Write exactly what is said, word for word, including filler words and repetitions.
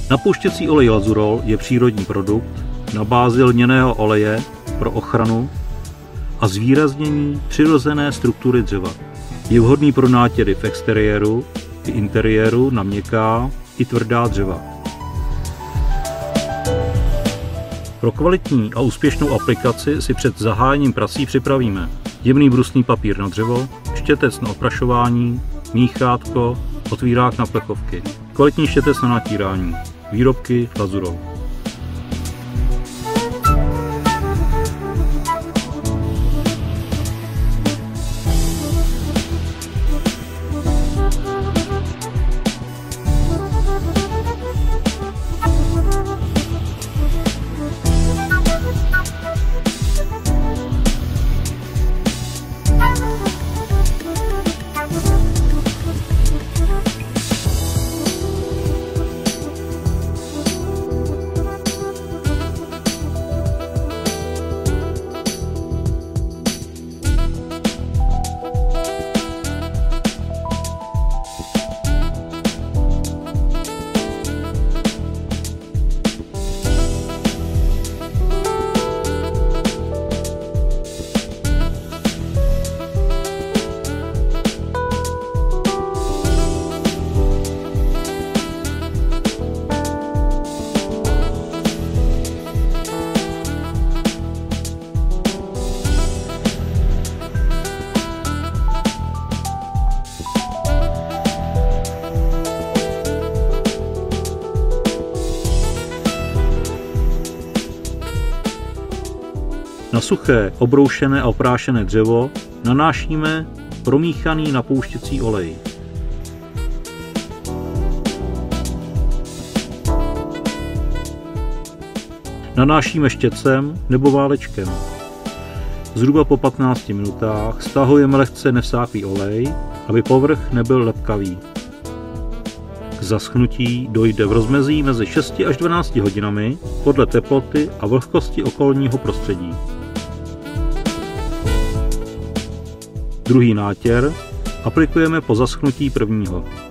Napouštěcí olej Lazurol je přírodní produkt na bázi lněného oleje pro ochranu a zvýraznění přirozené struktury dřeva. Je vhodný pro nátěry v exteriéru i interiéru na měkká i tvrdá dřeva. Pro kvalitní a úspěšnou aplikaci si před zahájením prací připravíme jemný brusný papír na dřevo, štětec na oprašování, míchátko, otvírák na plechovky, kvalitní štětec na natírání, výrobky Lazurol. Na suché, obroušené a oprášené dřevo nanášíme promíchaný napouštěcí olej. Nanášíme štětcem nebo válečkem. Zhruba po patnácti minutách stahujeme lehce nevsáklý olej, aby povrch nebyl lepkavý. K zaschnutí dojde v rozmezí mezi šesti až dvanácti hodinami podle teploty a vlhkosti okolního prostředí. Druhý nátěr aplikujeme po zaschnutí prvního.